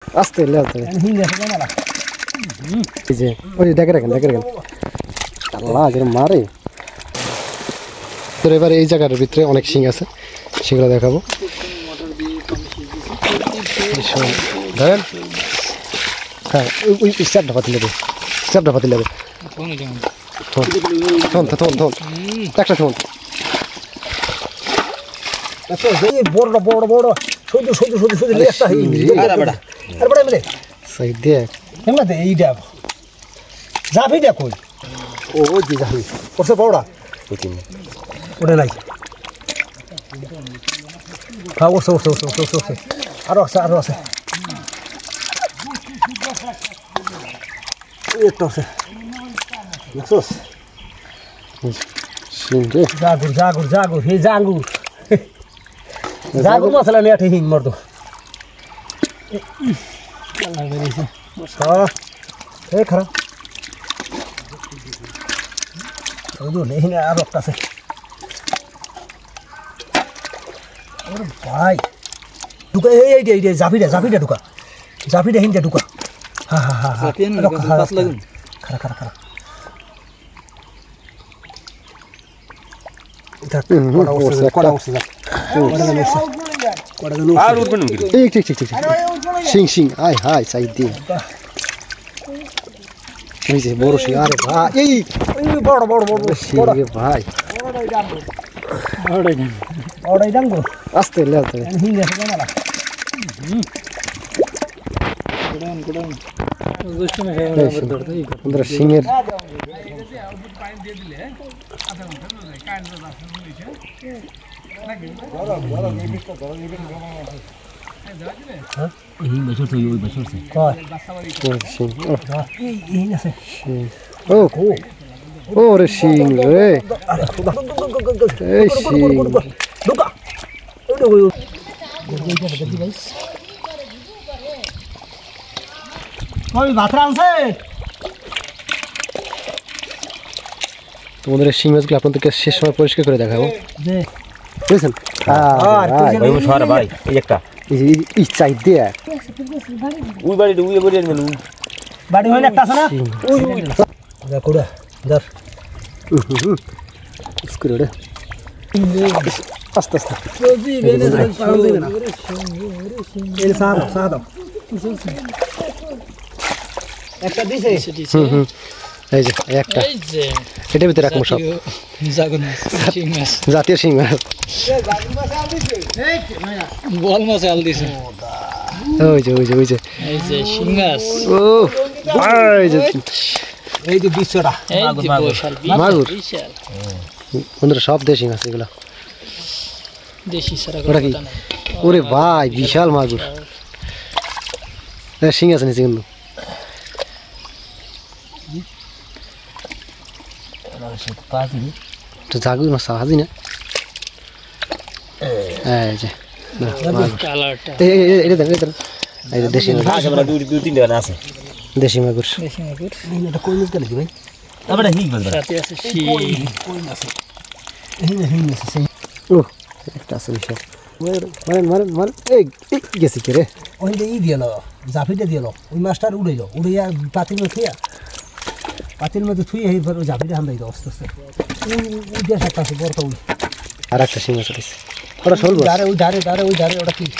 আস্তে লেতে এই যে ওই দেখে রাখেন আল্লাহ যেন মারে। তো এবার এই জায়গার ভিতরে অনেক শিং আছে, সেগুলো দেখাবো। ধরেন হ্যাঁ ওই চাপটা পাতি নেবে, থন একটা থন বড় শুধু এইটা যাবি দেখ ও দি যাবি করছে বড়া ওটা নাই খাও ওসে আরো আছে একটা আছে দেখছস সিংরে জাগুর হে জাগুর মশলা নিয়ে ঠিক মর তো আল্লাহ বেরিয়েছে এই খারাপ ওই যে নেই না আর একটা আছে ওরে ভাই ঢুকা এই জাফিটা ঢুকা হিনটা ঢুকা হ্যাঁ খারা কড়া উঠছে ঠিক সিং হাই সাইড দিয়ে বড় সিং। আরে ভাই এই বড় সিং রে ভাই ওড়াই ডাঙ্গো আস্তে লেতে হিঙ্গা কেনালা গোডাউন গোষ্ঠী মে খাই ধরতে আমরা সিংের ওরে সিং রে এই সিং তোমাদের শিং মাছগুলো আপনাদেরকে শেষ সময় পরিষ্কার করে দেখাবো বুঝছেন। ভাই এই একটা চাই দিয়ে ওই বাড়ি হয় একটা আছে না কোড়া ধর স্ক্রু রে আস্তে একটা দিছে এই যে একটা এটার ভিতরে রাখবো সব জাতীয় শিং মাছ বল মাছ আল দিছে ওই যে শিং মাছ ও এই যে বিশ্বটা মাগুর বন্ধুরা সব দেশি মাছ এগুলো দেশি সারা ওটা কি ওরে ভাই বিশাল মাগুর শিং আছে নিচে কিন্তু জাগুর মাছ হাজি না এই যে এই দেশি মাগুর এটা কই মাছ গেলে ভাই আমরা হিং মাছ সাথে আছে ও একটা আছে বিশাল মারেন এই গেছে কে রে ওই যে দিল জাফিটা দিল ওই মাছটার উড়াইয়া পাতিল মধ্যে থুই এই জাফিটা হান্দাই দাও আস্তে ওই দেশ একটা আছে বড় ওই আর একটা শিং আছে ওটা সলবো ওই ধারে ওটা কি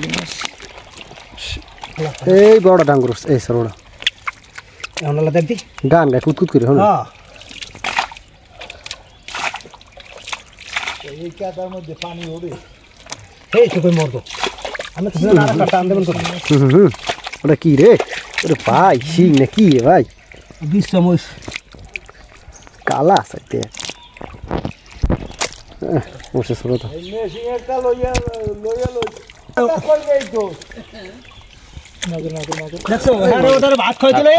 এই বড় ডাঙ্গুর এই সরোড়া আমরা দেখি গান গায় কুতকুত করে হলো এই কাদার মধ্যে পানি হবে এই তো কই মরতো আমি তো না একটা টান দেবন করি ওটা কি রে ওরে ভাই শিং না কি রে ভাই 20 চামচ কালা সাইতে ওসে সরোটা মেশিং একটা লইয়া কই গই তো নাগর দেখছো আরে ওটার ভাত খাইতে লই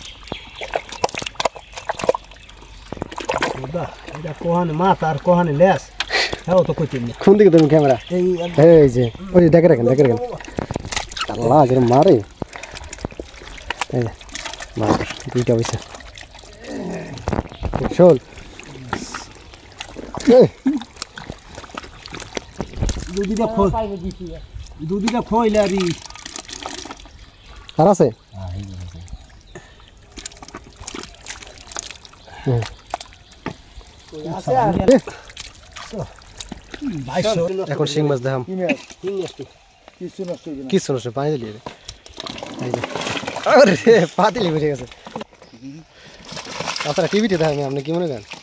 ওদা এটা কোহানে মাছ আর কোহানে লেস হ্যাঁ তো কইতে নি কোন দিকে তুমি ক্যামেরা এই যে ওই দেখে রাখেন আল্লাহ যেন মারে এই মার দুইটা হইছে চল এই দুদিটা খইলে আরি আর আছে এখন শিং মাছ দেখাম কিছু নষ্ট পানি দিলি রে আরে পা দিলি বেড়ে গেছে আপনারা টিভিতে দেখাবেন আপনি কি মনে করেন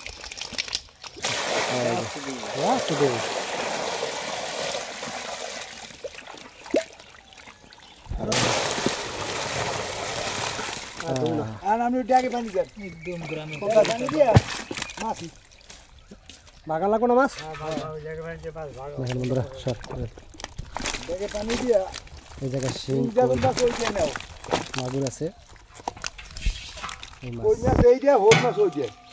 বাগান লাগবো না মাছ বন্ধুরা সব এই জায়গায় শিং মাগুর আছে